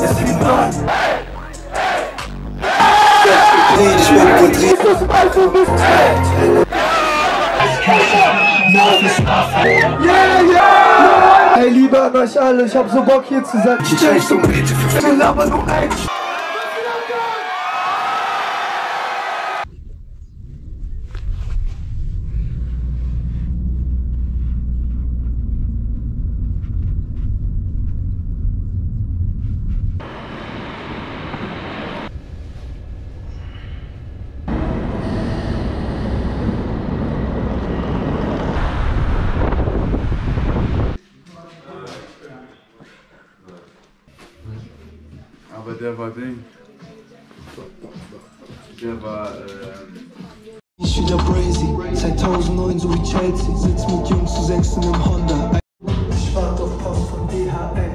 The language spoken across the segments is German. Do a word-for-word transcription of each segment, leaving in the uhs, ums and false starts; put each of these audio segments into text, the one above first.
ist wie Mann. Ich bin gedreht, das weißt du bist yeah, yeah! Hey, Liebe an euch alle, ich hab so Bock hier zu sein. Ich stell so bitte für viel, aber nur ein. Aber der war Ding. Der war, ähm... Ich wieder crazy, zweitausendneun so wie Chelsea. Sitz mit Jungs zu sechs in einem Honda. Ich warte auf Post von D H L.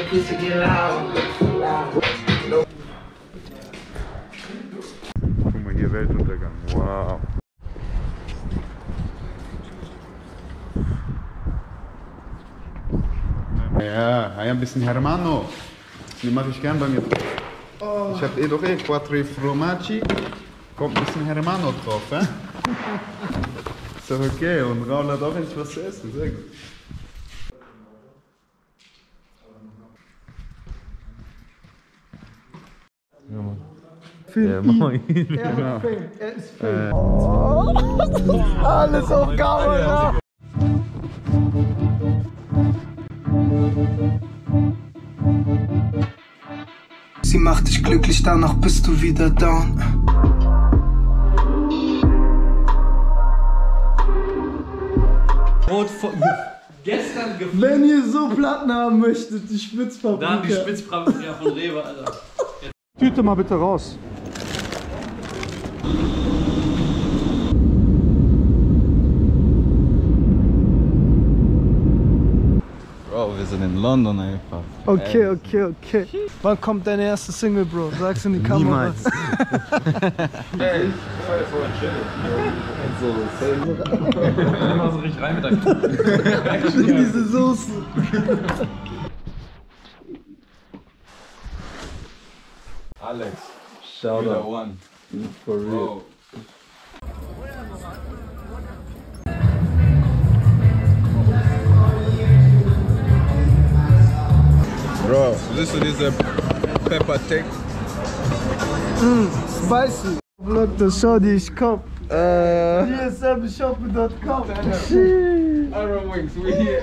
Guck mal hier, Weltuntergang. Wow. Ja, ein bisschen Hermano. Die mache ich gern bei mir. Oh. Ich hab eh doch eh Quattro Formaggi. Kommt ein bisschen Hermano drauf, hä? Ist doch okay. Und Raul hat auch endlich was zu essen. Sehr gut. Ja, Mann. Film ja, mach mal ihn. Er ist Film. Er ist Film. Oh. Alles auf Kamera. Sie macht dich glücklich, danach bist du wieder down. Rot von gestern gefilmt. Wenn ihr so Platten haben möchtet, die Spitzpaprika. Da haben die Spitzpaprika von Rewe, Alter. Tüte mal bitte raus. Bro, wir sind in London einfach. Okay, okay, okay. Wann kommt deine erste Single, Bro? Sag's in die Kamera. Niemals. Immer so richtig rein mit der Diese Soße. Alex, shout out. One. For real. Bro, siehst du diese Pepper Tick? Mm, spicy. Vlog das, schau dir, ich komm. Äh. D S M shop punkt com. Iron Wings, we here.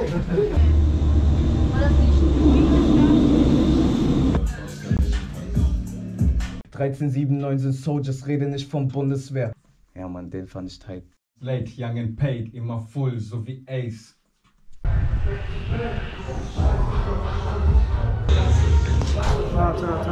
dreizehn sieben neunzehn Soldiers, rede nicht von Bundeswehr. Ja, Mann, den fand ich tight. Late, young and paid, immer full, so wie Ace. Warte, warte,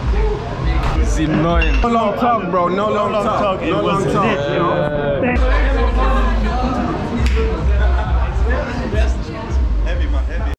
sieben neun. No long talk, bro. No long talk. No long talk.